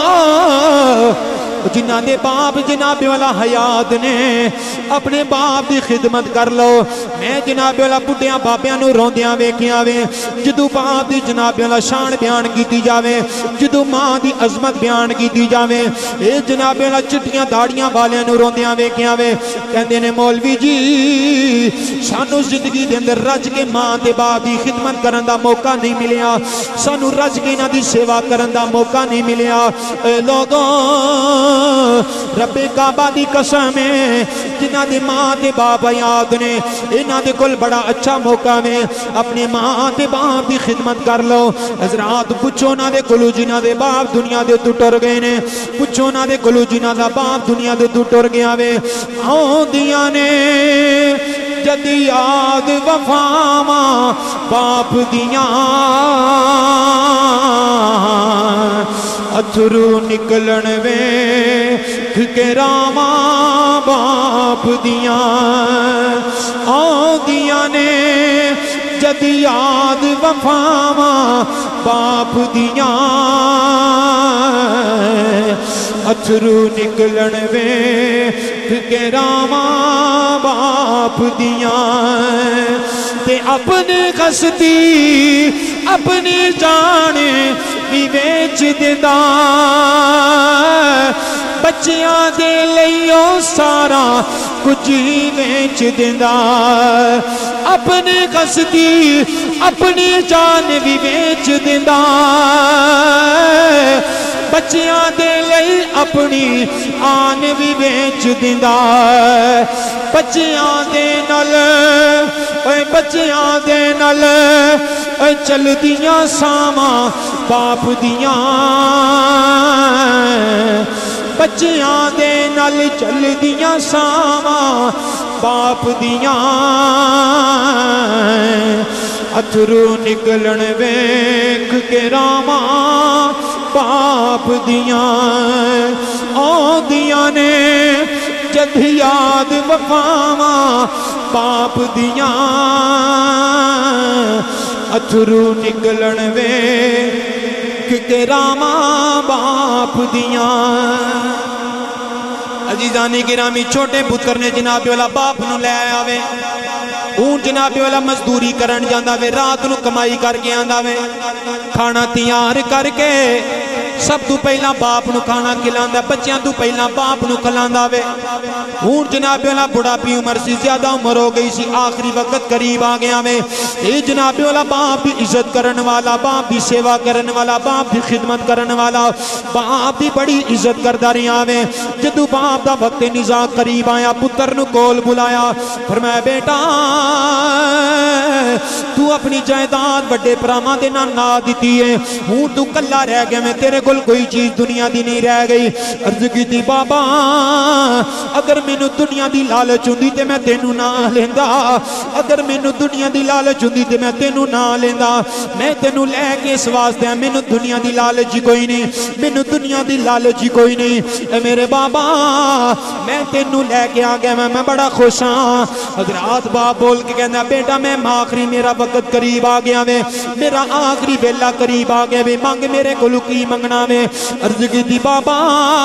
جنہ دے باپ جناب والا حیات نے اپنے باپ دی خدمت کر لو میں جناب والا بڑھیاں بابیاں نو روندیاں ویکھیاں وے جدو باپ دی جناب والا شان بیان کیتی جاوے جدو ماں دی عظمت بیان کیتی جاوے اے جناب والا چٹیاں داڑیاں والیاں نو روندیاں ویکھیاں وے کہندے نے مولوی جی سانو زندگی دے اندر رج کے ماں تے باپ دی خدمت کرن دا موقع نہیں ملیا سانو رج کے انہاں دی سیوا کرن دا موقع نہیں ملیا اے لوگوں رب کعبہ دی قسم ہے جنہ دے ماں دے باپ یاد نے انہاں دے کل بڑا اچھا موقع میں اپنے ماں دے باپ دی خدمت کر لو حضرات پوچھو نہ دے کلو جنہ دے باپ دنیا دے تو ٹر گئے نے پوچھو نہ دے کلو جنہ دا باپ دنیا دے تو ٹر گیا وے آؤں دیاں نے جد یاد وفاواں باپ دیاں اتھرو نکلن وے کہ راواں باپ دیاں آؤں دیاں نے جد یاد وفاواں باپ دیاں اتھرو نکلن وے کہ راواں باپ دیاں تے اپنی خستی اپنی جان بھی بیچ دینا بچیاں دے لئیو سارا کچھ ہی بیچ دینا اپنی خستی اپنی جان بھی بیچ دینا بچیاں دے لئی اپنی آن بھی بیچ دینا بچیاں دے نل اے بچیاں دے نل اے چل دیاں ساواں باپ دیاں بچیاں دے نل چل دیاں ساواں باپ دیاں اتھرو نکلن ویکھ کے راما باپ دیاں آدیاں نے جد یاد وفاواں باپ دیاں اتھرو نکلن ویکھ کے راما باپ دیاں عزیزانی گرامی چھوٹے پتر نے جناب والا باپ نو لے آوے اون جناب والا مزدوری کرن جاندا وے رات نو کمائی کر کے آندا وے کھانا تیار کر کے سب تو پہلا باپ نو کھانا کھلاندا بچیاں تو پہلا باپ نو کھلاندا وے ہن جناب والا بڑا پی عمر سی زیادہ عمر ہو گئی سی آخری وقت قریب آ گیا وے اے جناب والا باپ دی عزت کرن والا باپ دی سیوا کرن والا باپ دی خدمت کرن والا باپ دی بڑی عزت کردا رہیا وے جدوں باپ دا وقت نزاع قریب آیا پتر نو کول بلایا فرمایا بیٹا تو اپنی جائیداد بڑے پراواں دے نال نہ دتی ہے ہوں تو کلا رہ گیا میں تیرے کول کوئی چیز دنیا دی نہیں رہ گئی عرض کیتی بابا اگر مینوں دنیا دی لالچ ہوندی تے میں تینوں نہ لیندا اگر مینوں دنیا دی لالچ ہوندی تے میں تینوں نہ لیندا میں تینوں لے کے اس واسطے مینوں دنیا دی لالچ کوئی نہیں مینوں دنیا دی لالچ کوئی نہیں اے میرے بابا میں تینوں لے کے آ گیا میں میں بڑا خوش ہاں حضرات باپ بول کے کہنا بیٹا میں آخری میرا وقت قریب آ گیا وے میرا آخری ویلا قریب آ گیا وے مانگ میرے کو کی منگنا وے عرض کی دی بابا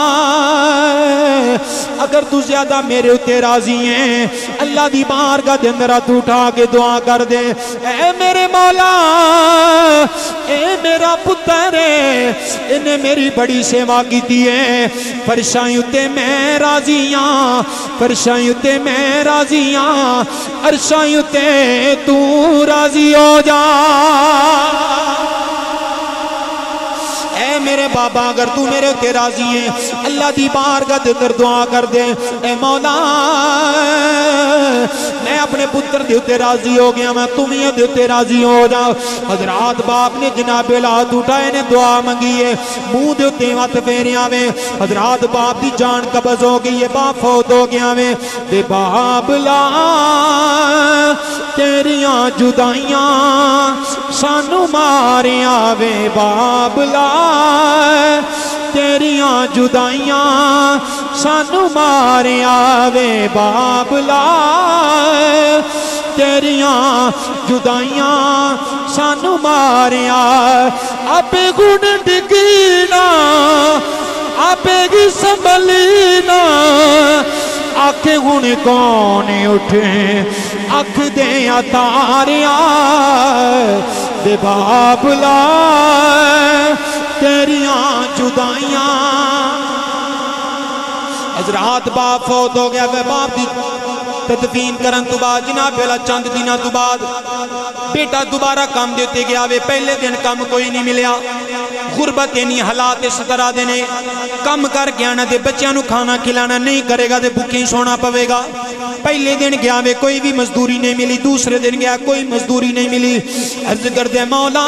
اگر تو زیادہ میرے اتے راضی ہیں اللہ دی بارگاہ دے اندر ہاتھ اٹھا کے دعا کر دے اے میرے مولا اے میرا پتر انہیں میری بڑی سیوا کی دی ہے پرشائیوں تے میں راضی ہاں پرشائیوں تے میں راضی ہاں عرشائیوں تے تو راضی ہو جا اے میرے بابا اگر تو میرے اتے راضی ہیں اللہ دی بارگاہ دے اندر دعا کر دے اے مولا میں اپنے پتر دے اتے راضی ہو گیا میں تمہیں دے اتے راضی ہو جا حضرات باپ نے جناب ہاتھ اٹھائے نے دعا منگی ہے منہ دے اتے ہاتھ پھیریاں میں حضرات باپ دی جان قبض ہو گئی ہے باپ فوت ہو گیا میں دے باپ لا تیریاں جدائیاں سانو ماریاں وے باپ لا تیریاں جدائیاں سانو ماریاں وے باپ لا تیریاں جدائیاں سانو ماریاں آپے گھن ڈگینا آپے گی سنبھلینا آکھیں ہن کون اٹھے آکھ دے اتاریاں دے باپ لا تیریاں جدائیاں حضرات باپ فوت ہو گیا وہ باپ دی تدفین کرن تو بعد جناب والا چند دینہ تو بعد بیٹا دوبارہ کام دیتے گیا وے پہلے دن کام کوئی نہیں ملیا غربت یعنی حالات اس طرح دینے کم کر گیا نہ دے بچیاں نو کھانا کھلانا نہیں کرے گا دے بھوکے سونا پوے گا پہلے دن گیا وے کوئی بھی مزدوری نہیں ملی دوسرے دن گیا کوئی مزدوری نہیں ملی عرض کر دے مولا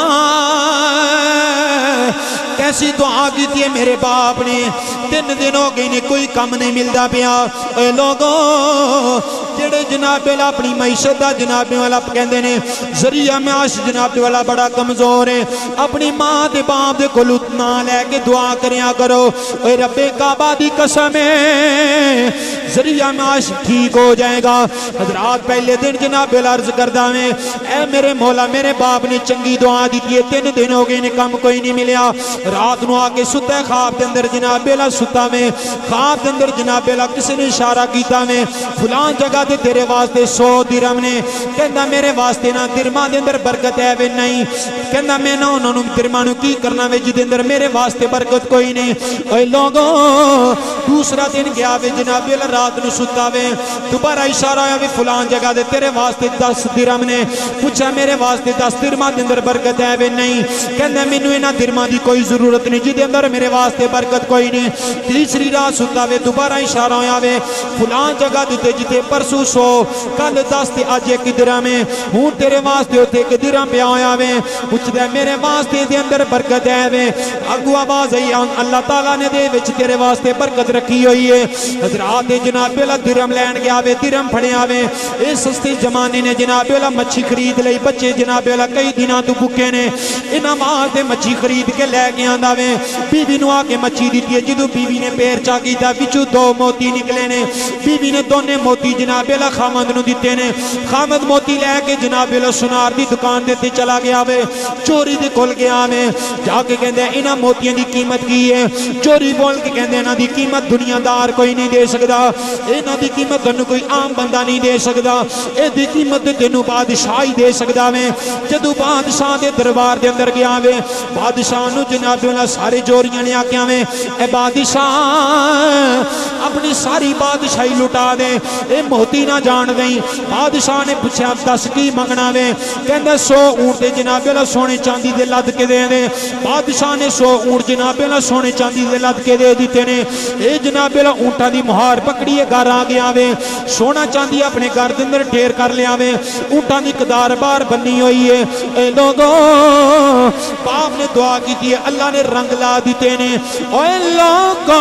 کیسی دعا کی تھی میرے باپ نے تین دن ہو گئی نے کوئی کم نہیں ملتا پیا اے لوگوں جڑے جناب والا اپنی معیشت دا جناب والا کہندے نے ذریعہ معاش جناب والا بڑا کمزور ہے اپنی ماں دے باپ دے کولوں نہ لے کے دعا کریا کرو اے رب کعبہ دی قسم ہے ذریعہ معاش ٹھیک ہو جائے گا حضرات پہلے دن جناب والا عرض کردا میں اے میرے مولا میرے باپ نے چنگی دعا دی تھی تین دن ہو گئے نے کم کوئی نہیں ملیا رات نو آکے ستا ہے خواب دے اندر جناب والا ستا میں خواب دے اندر جناب والا کسی نے اشارہ کیتا میں فلان جگہ دے تیرے واسطے سو درہم نے کہندا میرے واسطے نہ درما دے اندر برکت ہے وے نہیں کہندا میں نہ انہوں نے درما نو کی کرنا وے جدے اندر میرے واسطے برکت کوئی نہیں اے لوگوں دوسرا دن گیا وے جناب والا رات نو ستا وے دوبارہ اشارہ آیا وے فلان جگہ دے تیرے واسطے دس درہم نے پوچھا میرے واسطے دس درما دے اندر برکت ہے وے نہیں کہندا مینوں انہاں درما دی کوئی ضرورت نہیں جدے اندر میرے واسطے برکت کوئی نہیں تیسری رات ستا وے دوبارہ اشارہ آیا وے فلان جگہ دے جتے پرسوں محسوس ہو کل دس تے اج ایک درہم ہے ہوں تیرے واسطے اوتھے ایک درہم پیا ہویا وے پوچھدا میرے واسطے دے اندر برکت ہے وے اگو آواز آئی اللہ تعالیٰ نے دے وچ تیرے واسطے برکت رکھی ہوئی ہے حضرات جناب والا درہم لین گیا وے درہم پھڑیا وے اے سستے زمانے نے جناب والا مچھی خرید لئی بچے جناب والا کئی دنوں تو بھوکے نے انہاں واسطے مچھی خرید کے لے کے آندا وے بیوی نو آ کے مچھی دتی ہے جدوں بیوی نے پیر چا کیتا وچوں دو موتی نکلے نے بیوی نے دونے موتی جناب والا خامد نو دتے نے خامد موتی لے کے جناب والا سنار دی دکان دے تے چلا گیا وے چوری دے کول گیا میں جا کے کہندے انہاں موتیاں دی قیمت کی ہے چوری بول کے کہندے انہاں دی قیمت دنیا دار کوئی نہیں دے سکدا انہاں دی قیمت تینوں کوئی عام بندہ نہیں دے سکدا اے دی قیمت تینوں بادشاہ ہی دے سکدا میں جدوں بادشاہ دے دربار دے اندر گیا وے بادشاہ نو جناب والا سارے جوریاں نے آکھیا وے اے بادشاہ اپنی ساری بادشاہی لٹا دے اے موتی نہ جان دیں بادشاہ نے پوچھا دس کی منگنا وے کہندے سو اونٹ دے جناب والا سونے چاندی دے لد کے دے دے بادشاہ نے سو اونٹ جناب والا سونے چاندی دے لد کے دے دیتے نے اے جناب والا اونٹاں دی مہار پکڑی ہے گھر آ گیا وے سونا چاندی اپنے گھر دے اندر ڈھیر کر لیا وے اونٹاں دی قدار بار بنی ہوئی ہے اے لوگوں باپ نے دعا کی تھی اللہ نے رنگ لا دیتے نے اے لوگوں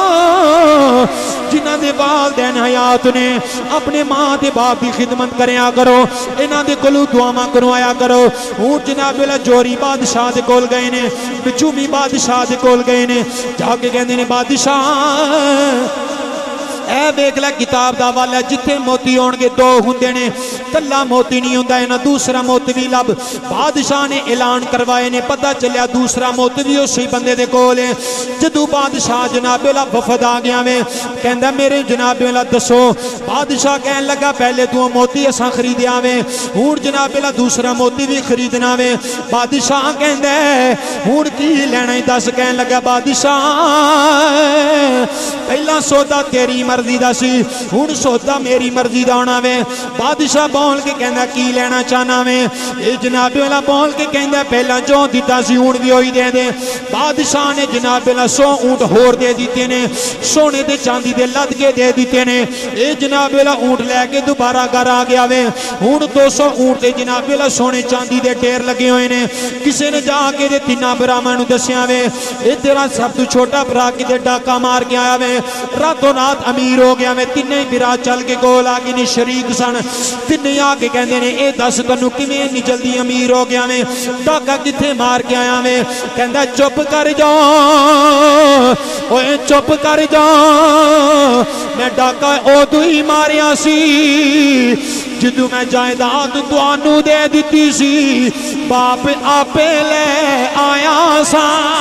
جنہ دے والدین حیات نے اپنے ماں دے باپ دی خدمت کریا کرو انہاں دے کولوں دعاواں کروایا کرو ہوں جناب والا جوری بادشاہ دے کول گئے نے بچومی بادشاہ دے کول گئے نے جا کے کہندے نے بادشاہ اے ویکھ لے کتاب دا حوالہ جتھے موتی ہون گے دو ہوندے نے کلا موتی نہیں ہوندا ہے نا دوسرا موتی بھی لب بادشاہ نے اعلان کروائے نے پتہ چلیا دوسرا موتی بھی اسی بندے دے کول ہے جدوں بادشاہ جناب والا وفد آ گیا میں کہندا میرے جناب والا دسو بادشاہ کہن لگا پہلے تو موتی اساں خریدیا وے ہن جناب والا دوسرا موتی بھی خریدنا وے بادشاہ کہندا ہن کی لینا ہے دس کہن لگا بادشاہ پہلا سودا تیری مرضی دا سی ہن سودا میری مرضی دا ہونا وے بادشاہ بول کے کہندا کی لینا چاہنا میں اے جناب والا بول کے کہندا پہلا جو دیتا سی اونٹ بھی ہوئی دے دے بادشاہ نے جناب والا سو اونٹ ہور دے دیتے نے سونے دے چاندی دے لد کے دے دیتے نے اے جناب والا اونٹ لے کے دوبارہ گھر آ گیا وے ہن دو سو اونٹ تے جناب والا سونے چاندی دے ڈھیر لگے ہوئے نے کسے نے جا کے دے تیناں بھراواں نو دسیا وے اے تیرا سب تو چھوٹا بھرا کتے ڈاکا مار کے آیا وے راتوں رات امیر ہو گیا وے تینے بھرا چل کے کول آ کے نے شریک سن تینے آ کے کہندے نے اے دس تینوں کیویں اتنی جلدی امیر ہو گیا میں ڈاکا کتھے مار کے آیا میں کہندا چپ کر جا اوے چپ کر جا میں ڈاکا اودوں ہی ماریا سی جدوں میں جائیداد تانوں دے دتی سی باپ آپے لے آیا سا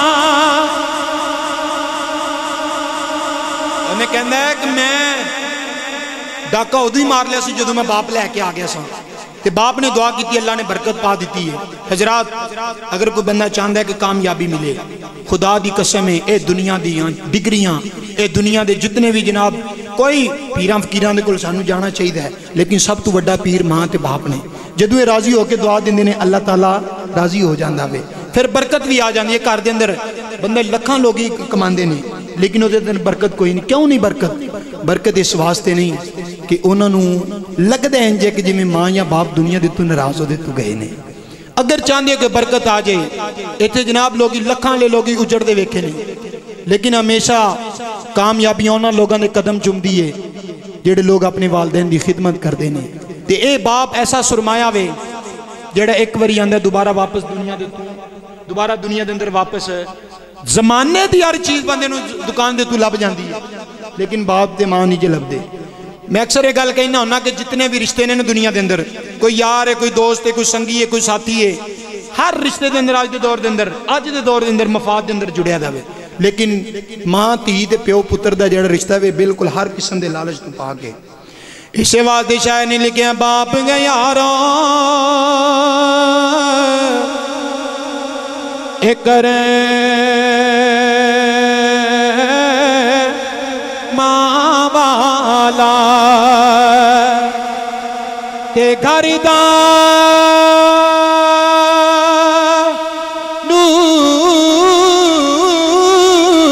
انہیں کہندا ہے کہ میں ڈاکا اودوں ہی مار لیا سی جدوں میں باپ لے کے آ گیا سا تے باپ نے دعا کی تھی اللہ نے برکت پا دیتی ہے حضرات اگر کوئی بندہ چاہتا ہے کہ کامیابی ملے خدا دی قسم ہے اے دنیا دیاں ڈگریاں اے دنیا دے جتنے بھی جناب کوئی پیراں فقیراں دے کول سانو جانا چاہیے ہے لیکن سب تو بڑا پیر ماں تے باپ نے جدوں یہ راضی ہو کے دعا دیندے نے اللہ تعالیٰ راضی ہو جاندا وے پھر برکت بھی آ جاندی ہے گھر دے اندر بندے لکھاں لوگ ہی کماندے نے لیکن وہ دے برکت کوئی نہیں کیوں نہیں برکت برکت اس واسطے نہیں کہ انہوں نے لگدے ہیں جے کہ جی میں ماں یا باپ دنیا دے تو ناراض ہو دے تو گئے نے اگر چاندے کہ برکت آ جائے ایتھے جناب لوگی لکھاں لے لوگی اجڑ دے ویکھے نہیں لیکن ہمیشہ کامیابیاں انہاں لوگاں دے قدم چوم دیئے جڑے لوگ اپنے والدین دی خدمت کر دینے تے اے باپ ایسا سرمایا وے جڑا ایک وری آندہ دوبارہ واپس دنیا دے تو دوبارہ دنیا دے اندر واپس زمانے دی ہر چیز بندے نو دکان دے تو لب جاندی ہے لیکن باپ دے ماں نہیں جے لب دے میں اکثر یہ گل کہنا ہونا کہ جتنے بھی رشتے نے دنیا دے اندر کوئی یار ہے کوئی دوست ہے کوئی سنگی ہے کوئی ساتھی ہے ہر رشتے دے اندر آج دے دور دے اندر آج دے دور دے اندر مفاد دے اندر جڑیا دا وے لیکن ماں تی تے پیو پتر دا جڑا رشتہ وے بالکل ہر قسم دے لالچ تو پا کے اسے واسطے شاعر نے لکھیا باپ گے یارو اکرے ماں والا تے گھر دا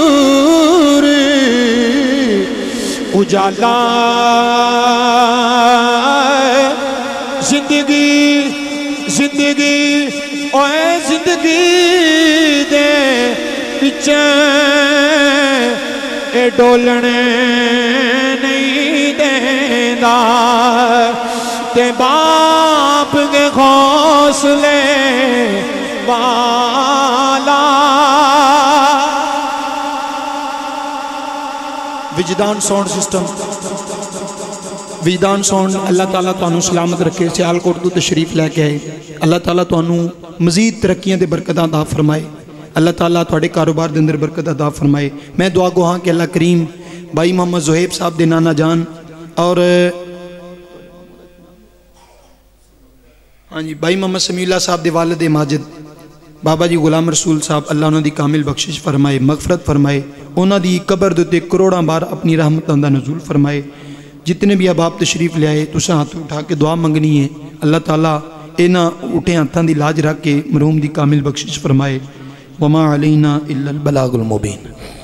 نور اجالا زندگی اوے زندگی دے پچھے اے ڈولنے نہیں دیندا تے باپ کے حوصلے والا وجدان ساؤنڈ سسٹم وجدان ساؤنڈ اللہ تعالیٰ تانوں سلامت رکھے سیال کوٹ تو تشریف لے کے آئے اللہ تعالیٰ تانوں مزید ترقیاں دے برکت عطا فرمائے اللہ تعالیٰ تھوڑے کاروبار دے اندر برکت عطا فرمائے میں دعا گو ہاں کہ اللہ کریم بھائی محمد زہیب صاحب دے نانا جان اور ہاں جی بھائی محمد سمیع اللہ صاحب دے والد ماجد بابا جی غلام رسول صاحب اللہ انہوں دی کامل بخشش فرمائے مغفرت فرمائے انہوں دی قبر دے کروڑاں بار اپنی رحمت دا نزول فرمائے جتنے بھی اب آپ تشریف لے آئے تساں ہاتھ اٹھا کے دعا منگنی ہے اللہ تعالیٰ اینا اٹھے ہاتھاں دی لاج رکھ کے مرحوم دی کامل بخشش فرمائے وما علینا الا البلاغ المبین